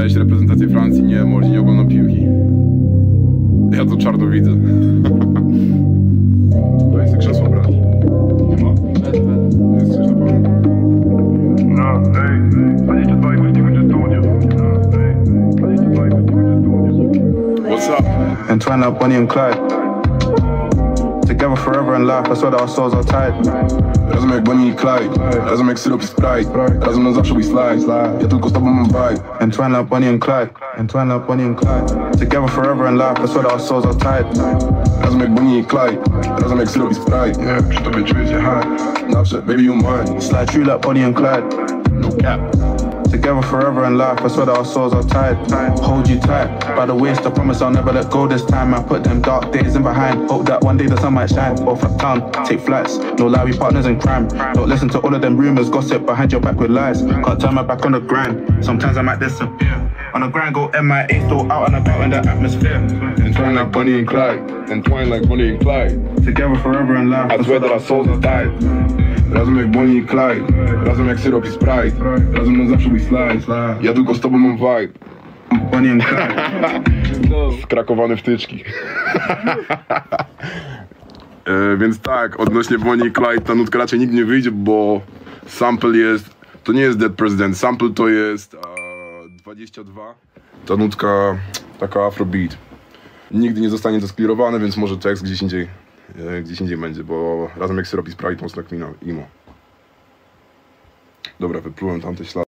oglądałeś reprezentację Francji? Nie, może nie oglądam piłki. Ja to czarno widzę. To jest krzesło, brat. Nie ma? Jest coś na pewno. No, ej, 22 godziny będzie studio. No, ej, 22 godziny będzie studio. What's up? And twine like Bonnie and Clyde. Together forever in life, I swear that our souls are tied. Razem jak Bonnie i Clyde, razem jak syrop i Sprite, razem na zawsze we slide. Ja tylko z tobą mam vibe. And twine like Bonnie and Clyde. And twine like Bonnie and Clyde. Together forever in life, I swear that our souls are tied. Razem jak Bonnie i Clyde, razem jak syrop i Sprite. Yeah, przy tobie czuję się high. Zawsze, baby you mine. Slide true like Bonnie and Clyde. No cap. Together forever in life, I swear that our souls are tied. Hold you tight by the waist, I promise I'll never let go this time. I put them dark days in behind. Hope that one day the sun might shine. Both up town, take flights. No lie, we partners in crime. Don't listen to all of them rumors, gossip behind your back with lies. Can't turn my back on the grind. Sometimes I might disappear. On the grind, go MIA, still out and about in the atmosphere. Entwine like Bonnie and Clyde. Entwine like Bonnie and Clyde. Together forever in life, I swear that our souls are tied. Razem jak Bonnie i Clyde, razem jak syrop i Sprite, razem na zawsze we slide. Ja tylko z tobą mam vibe. Bonnie and Clyde. Skrakowane wtyczki. Więc tak, odnośnie Bonnie i Clyde ta nutka raczej nigdy nie wyjdzie, bo sample jest, to nie jest Dead President, sample to jest 22. Ta nutka taka afrobeat. Nigdy nie zostanie to sklirowane, więc może tekst gdzieś indziej będzie, bo razem jak syrop i Sprite mocno kmina imo. Dobra, wyplułem tamte ślady.